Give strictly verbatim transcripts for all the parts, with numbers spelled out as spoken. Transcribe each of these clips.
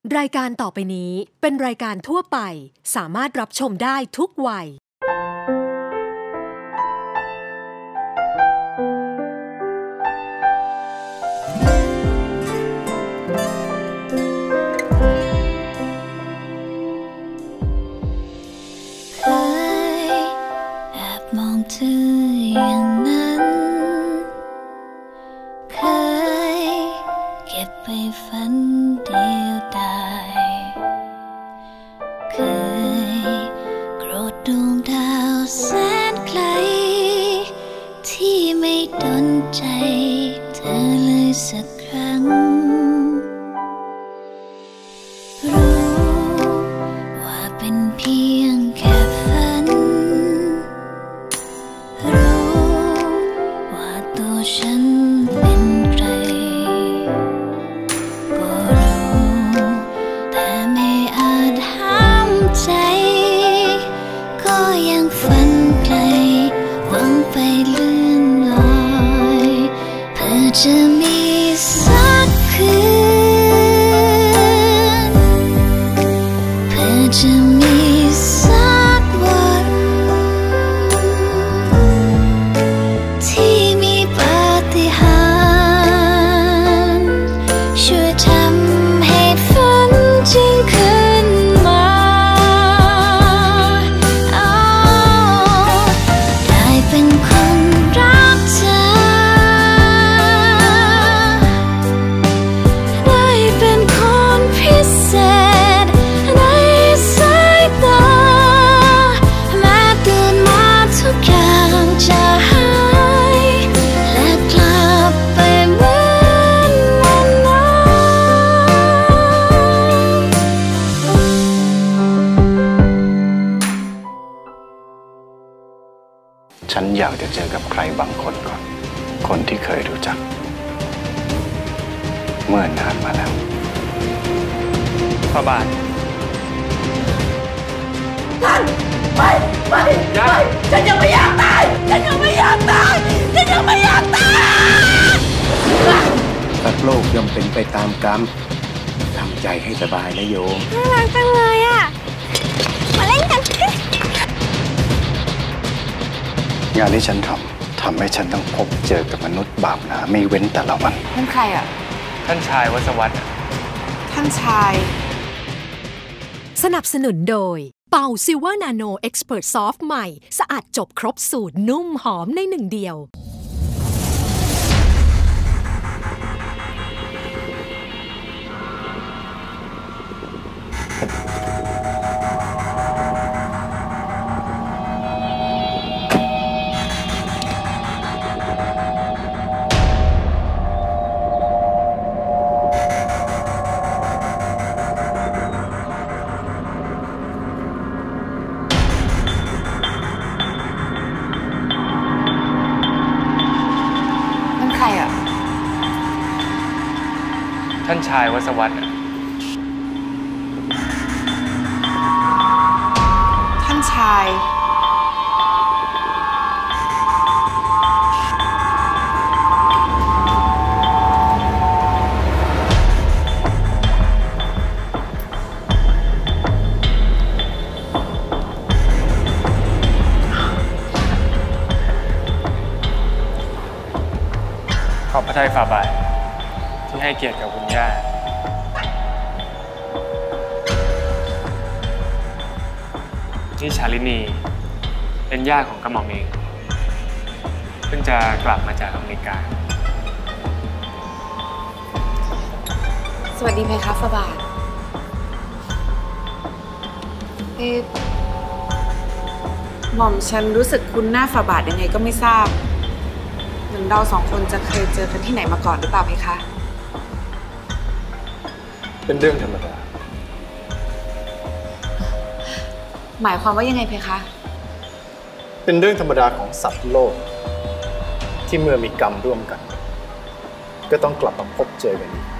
รายการต่อไปนี้เป็นรายการทั่วไปสามารถรับชมได้ทุกวัยเคยแอบมองเธออย่างนั้นเคยเก็บไปฝันเดียวดายเคยโกรธดวงดาวแสนไกลที่ไม่ดนใจเธอเลยสักครั้งรู้ว่าเป็นเพียงแค่ฝันรู้ว่าตัวฉันเป็นใครก็รู้แต่ไม่อาจห้ามใจก็ยังฝันไกลหวังไปเลื่อนลอยเพื่อจะมีสักคืนเพื่อจะมีสักวันที่มีปาฏิหาริย์ช่วยทำให้ฝันจริงขึ้นมาได้เป็นคนรักเธอได้เป็นคนพิเศษในสายตาแม้ตื่นมาทุกอย่างจะหายและกลับไปเหมือนวันนั้นฉันอยากจะเจอกับใครบางคนก่อน คนที่เคยรู้จัก เมื่อนานมาแล้วพระบาทท่านไปไปไปฉันยังไม่อยากตายฉันยังไม่อยากตายฉันยังไม่อยากตายสัตว์โลกย่อมเป็นไปตามกรรมทำใจให้สบายนะโยมน่ารักจังเลยอ่ะมาเล่นกันงานที่ฉันทำทำให้ฉันต้องพบเจอกับมนุษย์บาปหนาไม่เว้นแต่ละวันท่านใครอ่ะท่านชายวัศวัตรท่านชายสนับสนุนโดยเป่าซิลเวอร์นาโนเอ็กซ์เพรสซอฟต์ใหม่สะอาดจบครบสูตรนุ่มหอมในหนึ่งเดียวใครอ่ะท่านชายวัศวัตรท่านชายขอบพระทัยฝ่าบาทที่ให้เกียรติกับคุณย่านี่ชาลินีเป็นย่าของกระหม่อมเองเพิ่งจะกลับมาจากอเมริกาสวัสดีเพคะฝ่าบาทเอ๊ะหม่อมฉันรู้สึกคุ้นหน้าฝ่าบาทยังไงก็ไม่ทราบเหมือนเราสองคนจะเคยเจอกันที่ไหนมาก่อนหรือเปล่าเพคะเป็นเรื่องธรรมดาหมายความว่ายังไงเพคะเป็นเรื่องธรรมดาของสัตว์โลกที่เมื่อมีกรรมร่วมกันก็ต้องกลับมาพบเจอกันอีก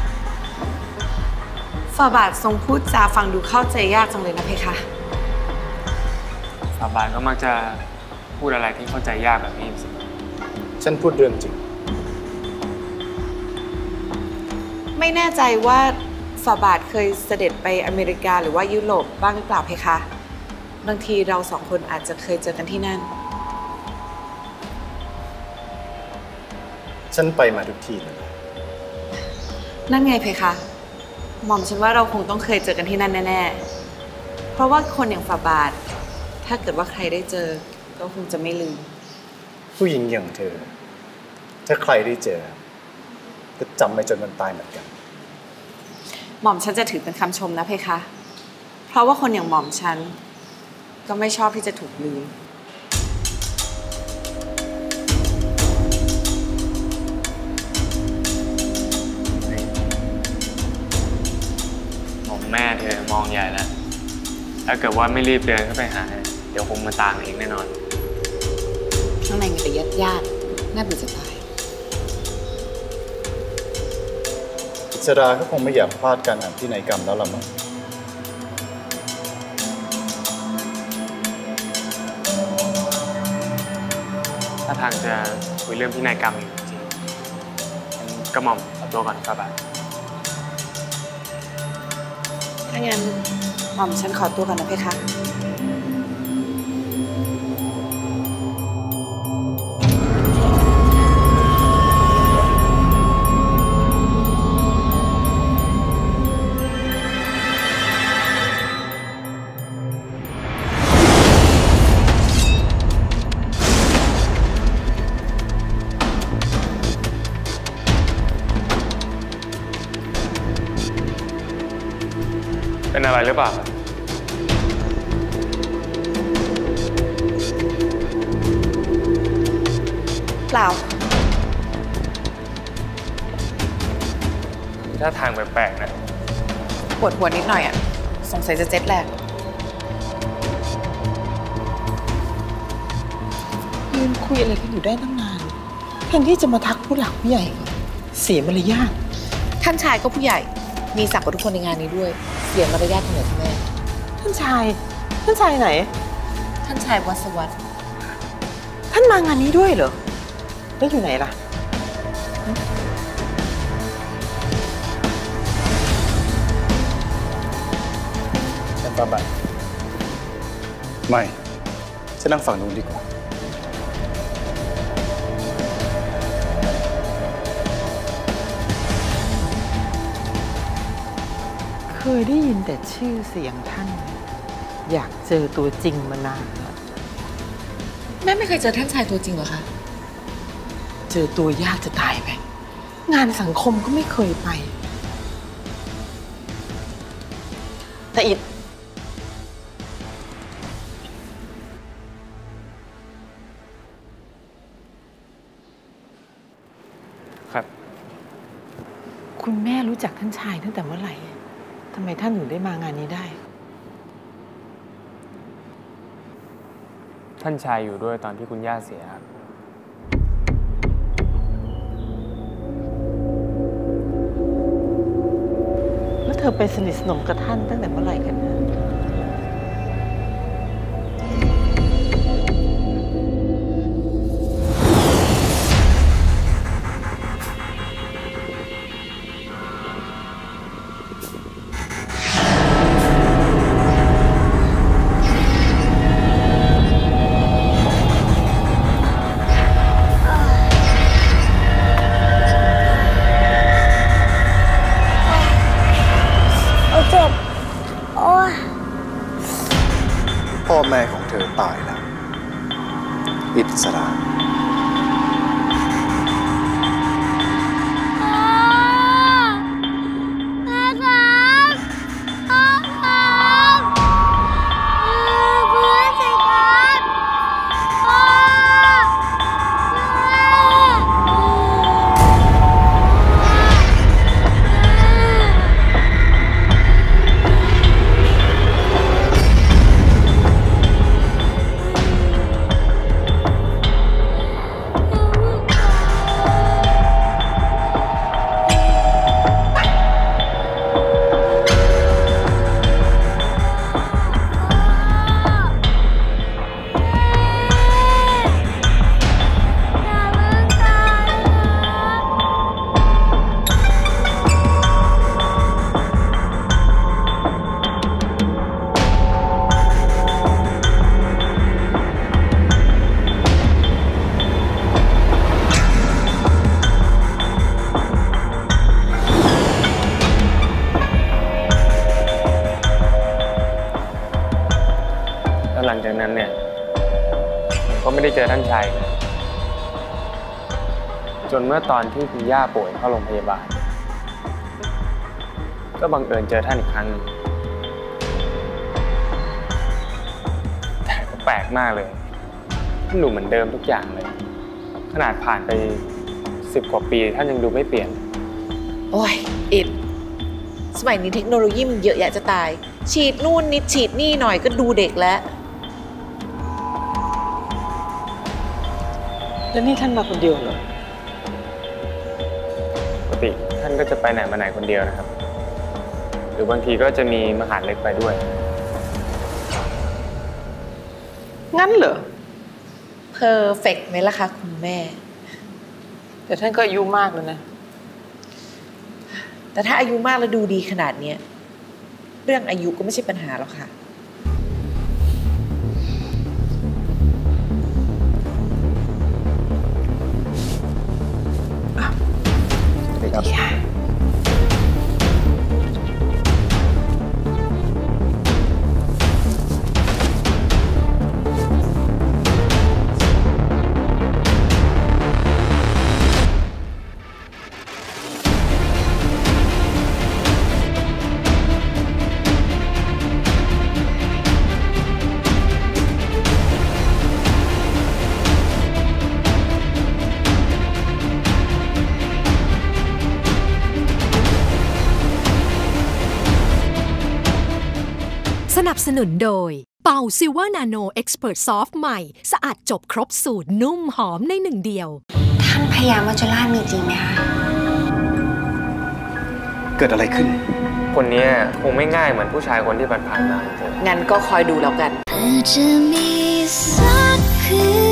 ฝ่าบาททรงพูดจาฟังดูเข้าใจยากจังเลยนะเพคะฝ่าบาทก็มักจะพูดอะไรที่เข้าใจยากแบบนี้สิฉันพูดเรื่องจริงไม่แน่ใจว่าฝฝ่าบาทเคยเสด็จไปอเมริกาหรือว่ายุโรปบ้างหรือเปล่าเพคะบางทีเราสองคนอาจจะเคยเจอกันที่นั่นฉันไปมาทุกที่เลยนั่นไงเพคะหม่อมฉันว่าเราคงต้องเคยเจอกันที่นั่นแน่ๆเพราะว่าคนอย่างฝ่าบาทถ้าเกิดว่าใครได้เจอก็คงจะไม่ลืมผู้หญิงอย่างเธอถ้าใครได้เจอจะจำไปจนมันตายเหมือนกันหม่อมฉันจะถือเป็นคำชมนะเพคะเพราะว่าคนอย่างหม่อมฉันก็ไม่ชอบที่จะถูกลืมหม่อมแม่เธอมองใหญ่แล้วถ้าเกิดว่าไม่รีบเดินเข้าไปหาเดี๋ยวคงมาตามเองแน่นอนข้างในมีแต่ญาติญาติน่าเบื่อจะตายอิสราก็คงไม่อยากพลาดการอ่านพินัยกรรมแล้วละมั้งถ้าทางจะคุยเรื่องพินัยกรรมอยู่จริงๆกระหม่อมขอตัวก่อนครับบ่าวถ้างั้นหม่อมฉันขอตัวก่อนนะเพคะเป็นอะไรหรือเปล่าเปล่าถ้าทางแปลกๆนะปวดหัวนิดหน่อยอ่ะสงสัยจะเจ็ตแลกยืนคุยอะไรกันอยู่ได้ตั้งนานแทนที่จะมาทักผู้หลักผู้ใหญ่เสียมารยาทท่านชายก็ผู้ใหญ่มีศักดิ์กว่าทุกคนในงานนี้ด้วยเสียมารยาทที่ไหนแม่ท่านชายท่านชายไหนท่านชายวัศวัตรท่านมางานนี้ด้วยเหรอแล้วอยู่ไหนล่ะฉันตามไปไม่ฉันนั่งฝั่งนู้นดีกว่าเคยได้ยินแต่ชื่อเสียงท่านอยากเจอตัวจริงมานานแล้วแม่ไม่เคยเจอท่านชายตัวจริงเหรอคะเจอตัวยากจะตายไปงานสังคมก็ไม่เคยไปแต่อิดครับคุณแม่รู้จักท่านชายตั้งแต่เมื่อไหร่ทำไมท่านถึงได้มางานนี้ได้ท่านชายอยู่ด้วยตอนที่คุณย่าเสียครับแล้วเธอไปสนิทสนมกับท่านตั้งแต่เมื่อไหร่กันนะพ่อแม่ของเธอตายแล้วอิสรานั้นเนี่ยผมก็ไม่ได้เจอท่านชายเลยจนเมื่อตอนที่คุณย่าป่วยเข้าโรงพยาบาลก็บังเอิญเจอท่านอีกครั้งนึงแต่ก็แปลกมากเลยท่านดูเหมือนเดิมทุกอย่างเลยขนาดผ่านไปสิบกว่าปีท่านยังดูไม่เปลี่ยนโอ้ยอิดสมัยนี้เทคโนโลยีมันเยอะแยะจะตายฉีดนู่นนิดฉีดนี่หน่อยก็ดูเด็กแล้วแล้วนี่ท่านมาคนเดียวเหรอปกติท่านก็จะไปไหนมาไหนคนเดียวนะครับหรือบางทีก็จะมีมหาดเล็กไปด้วยงั้นเหรอเพอร์เฟกต์ไหมล่ะคะคุณแม่แต่ท่านก็อายุมากแล้วนะแต่ถ้าอายุมากแล้วดูดีขนาดนี้เรื่องอายุก็ไม่ใช่ปัญหาหรอกค่ะสวัสดีครับสนับสนุนโดยเป่าซิลเวอร์นาโนเอ็กซ์เพรสซอฟต์ใหม่สะอาดจบครบสูตรนุ่มหอมในหนึ่งเดียวท่านพญามัจจุราชมีจริงไหมคะเกิดอะไรขึ้นคนนี้คงไม่ง่ายเหมือนผู้ชายคนที่ผ่านๆมางั้นก็คอยดูแล้วกันเธอจะมีสักคืน